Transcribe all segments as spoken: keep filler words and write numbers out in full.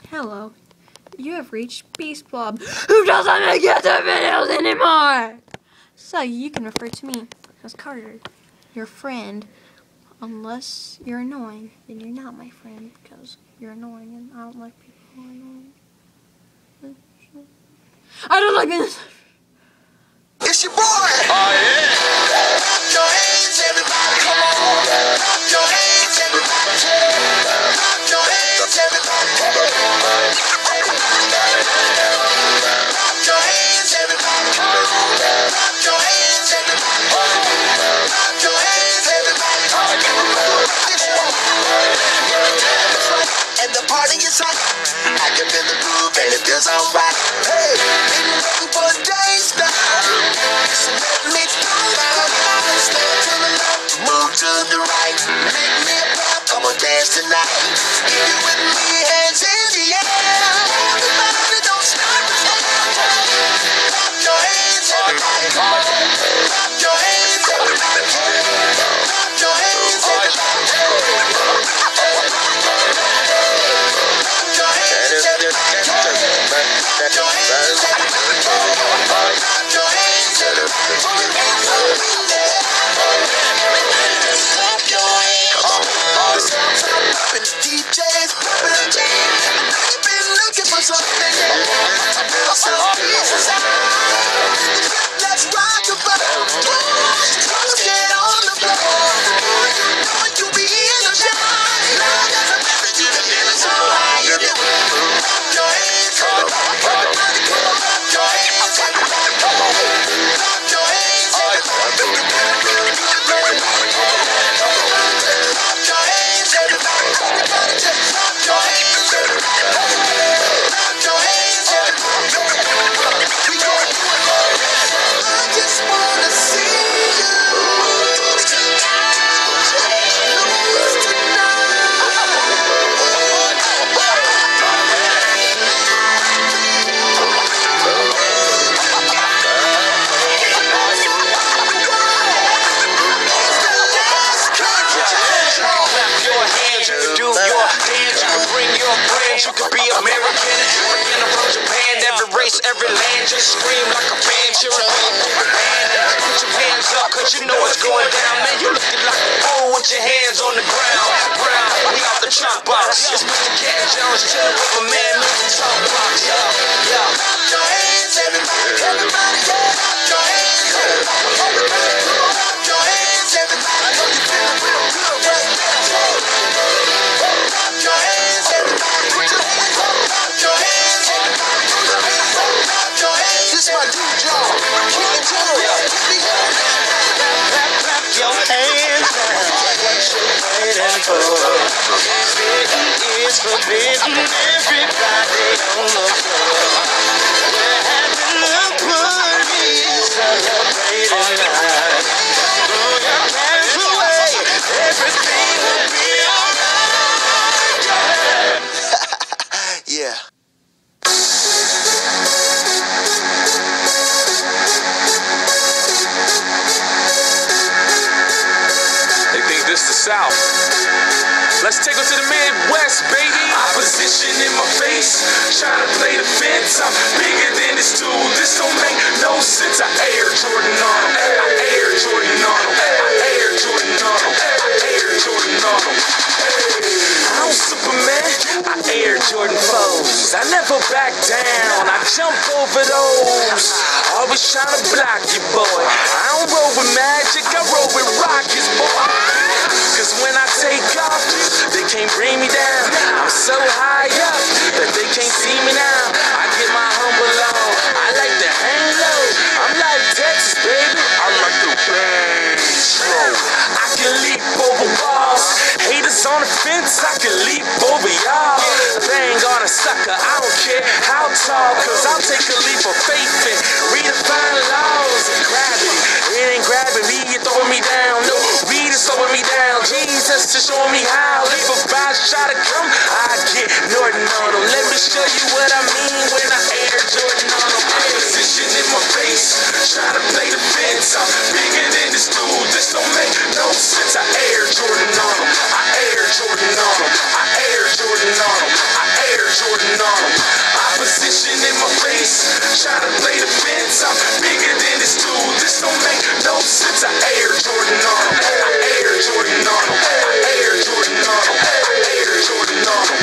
Hello. You have reached Beast Blob, who doesn't make YouTube videos anymore! So you can refer to me as Carter, your friend. Unless you're annoying, then you're not my friend, because you're annoying and I don't like people who are annoying. I don't like this! It's your boy! Oh yeah! Clap your hands, everybody! Come on! Clap your hands, everybody! Clap your hands, everybody! Clap your hands, everybody! Clap your hands, everybody! Clap your hands, everybody! And the party is hot. I can feel the groove and it feels alright. Hey, been waiting for days now. So let me go now. Stand to the left, move to the right. Make me a pop, come on dance tonight. If you're with me, hands in the air. Everybody don't stop. Clap your hands, everybody. Clap your hands, everybody. Clap your hands, everybody. D Js popping a jam. I know you've been looking for something. Let's rock the boat. Let's get on the floor. You know you'll be in the shine. Now there's a message you can feel so high. If you clap your hands, everybody, come on, clap your hands, everybody, come on, clap your hands, everybody. You could be American, African, or from Japan, every race, every land, just scream like a band, cheering for your band. Put your hands up, cause you know it's going down, man. You looking like a fool with your hands on the ground. Brown, we off the chop box. It's Mister Cat Jones chilling with my man, Mister Talk Box. Yo, yo. Clap your hands, everybody, everybody, yeah. Clap your hands, everybody, clap your hands, everybody. I know you feel real good right now. Clap your hands, everybody. Put your hands up. Clap your hands, everybody. Put your hands up. Clap your hands. This my dude, John. Keep it going. Keep me going. Clap, clap, clap your hands now. What you waiting for? Sitting is forbidden. Everybody on the floor. We're having a party, celebrating life. Throw your hands away. Everything will be alright. Yeah. They think this the South. Let's take them to the Midwest, baby. Opposition in my face, trying to play the fence. I'm bigger than this dude. This don't make no sense. I air Jordan on him. I air Jordan on him. I air Jordan on him. I air Jordan on him. I'm Superman. I air Jordan foes. I never back down. I jump over those. Always trying to block you, boy. I don't roll with magic. I roll with rockets, boy. Cause when I take off, they can't bring me down. I'm so high up that they can't see me now. I get my humble on. I like to hang low. I'm like Texas, baby. I like to bang slow. I can leap over walls. Haters on the fence, I can leap over y'all. Bang on a sucker, I don't care how tall. Cause I'll take a leap of faith and redefine laws of gravity. It ain't grabbing me, you're throwing me down. No, weed is slowing me down. Jesus to show me how. Leave a bounce, try to come, I get Norton on them. Let me show you what I mean when I air Jordan on them. Opposition in my face, trying to play the fence. I'm bigger than this dude, this don't make no sense. I air Jordan on them. I air Jordan on them. I air Jordan on them. I air Jordan on them. Opposition in my face, trying to play the fence. I'm bigger than this dude, this don't make no sense. I Air Jordan on them. I Air Jordan on them. I Air Jordan on them. I Air Jordan on them.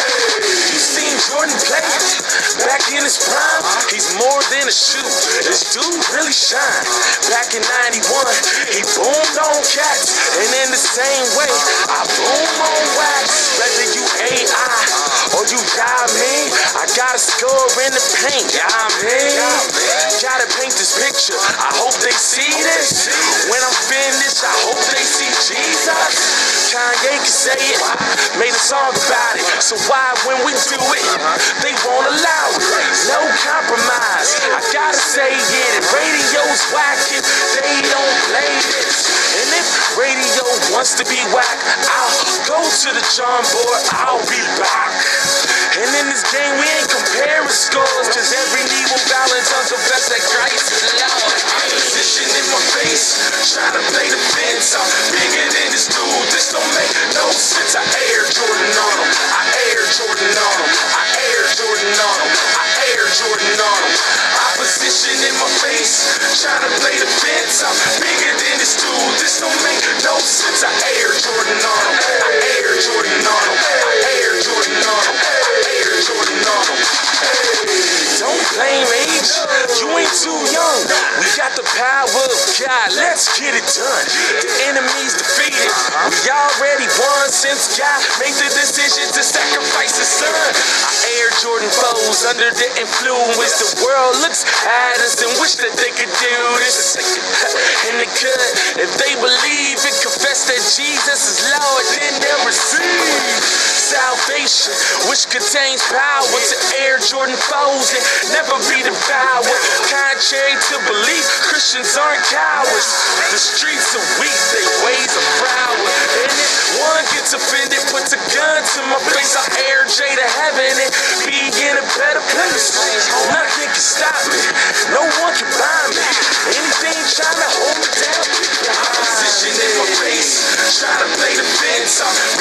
You seen Jordan play back in his prime? He's more than a shoe. This dude really shine. Back in ninety-one, he boomed on cats, and in the same way, I boom on wax. Whether you A I or you got me, I gotta score in the paint. Yeah, I'm here. Gotta paint this picture. I hope they see this. When I'm finished, I hope they see Jesus. Kanye can say it, made a song about it. So why, when we do it, they won't allow it? No compromise. I gotta say it. And radio's whacking. They don't play this. And if radio wants to be whack, I'll go to the John board. I'll be back. And in this game, we ain't comparing scores, cause every knee will bow and tongue confess that Christ is Lord. Opposition in my face, trying to play the fence. I'm bigger than this dude, this don't make no sense. I Air Jordan on him. I Air Jordan on him. I Air Jordan on him. I Air Jordan on him. Opposition in my face, trying to play the fence. I'm bigger than this dude, this don't make no sense. I Air Jordan on him. I Air Jordan on him. I Air Jordan on him. Air Jordan on him. Hey, don't blame age, you ain't too young. We got the power of God, let's get it done. The enemy's defeated, we already won since God made the decision to sacrifice his son. I Air Jordan foes under the influence. The world looks at us and wish that they could do this. And they could, if they believe and confess that Jesus is Lord, then they'll receive salvation, which contains power to Air Jordan foes and never be devoured. Contrary to belief, Christians aren't cowards. The streets are weak, they ways are proud. And if one gets offended, puts a gun to my face, I Air J to heaven and be in a better place. Nothing can stop me, no one can buy me. Anything trying to hold me down, the opposition in my face, trying to play the fence. I'm